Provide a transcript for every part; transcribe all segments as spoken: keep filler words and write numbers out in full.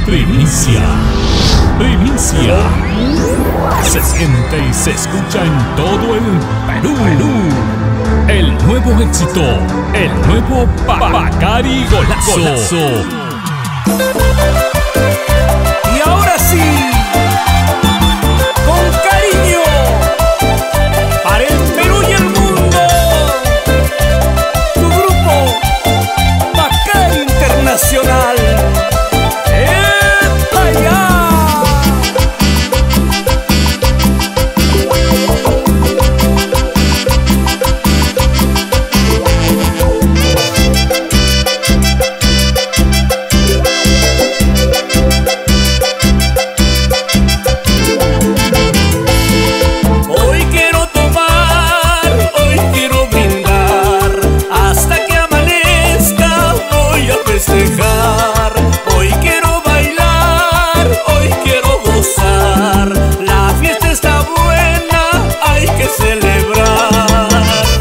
Primicia, primicia. Se siente y se escucha en todo el Perú. Perú. El nuevo éxito, el nuevo Bacari Golazo. Golazo. Y ahora sí, con cariño, para el Perú y el mundo, tu grupo Bacari Internacional. Hoy quiero bailar, hoy quiero gozar. La fiesta está buena, hay que celebrar.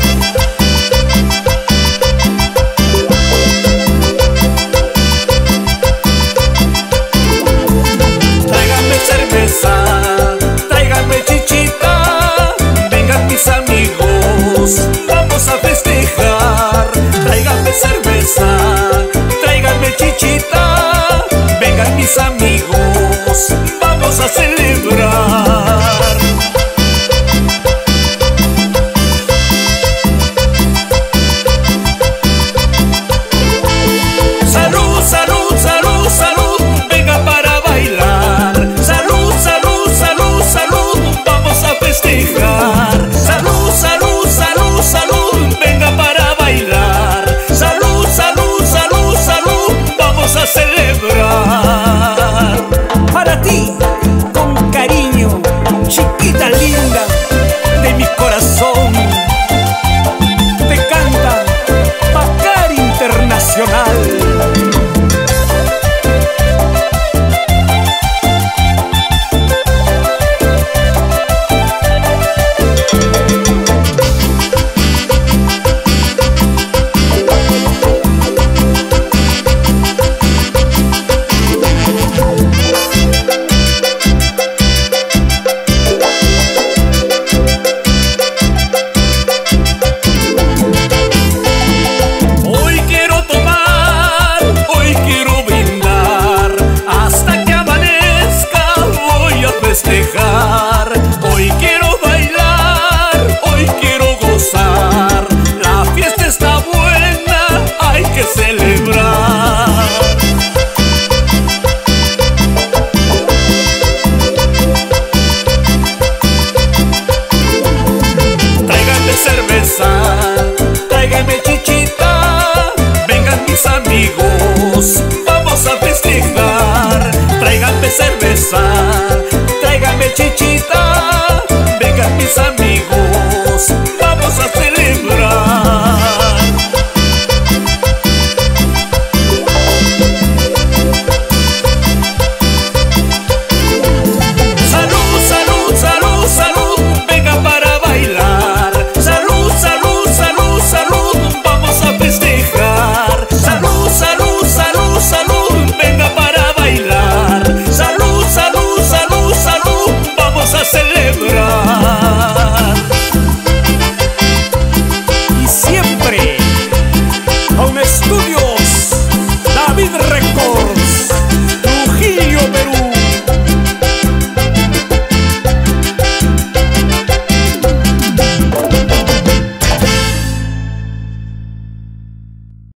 Tráiganme cerveza, tráiganme chichita, vengan mis amigos, vamos a festejar. Tráiganme cerveza, tráiganme chichita, vengan mis amigos, vamos a celebrar. Salud, salud, salud, salud, venga para bailar. Salud, salud, salud, salud, vamos a festejar. Salud, salud, salud, salud, venga para bailar. Salud, salud, salud, salud, vamos a celebrar. Para ti, con cariño, chiquita linda de mi corazón, te canta Bacari Internacional. Hoy quiero bailar, hoy quiero gozar. La fiesta está buena, hay que celebrar. Tráiganme cerveza, tráiganme chichita, vengan mis amigos, vamos a festejar. Tráiganme cerveza, tráiganme chichita, vengan mis amigos.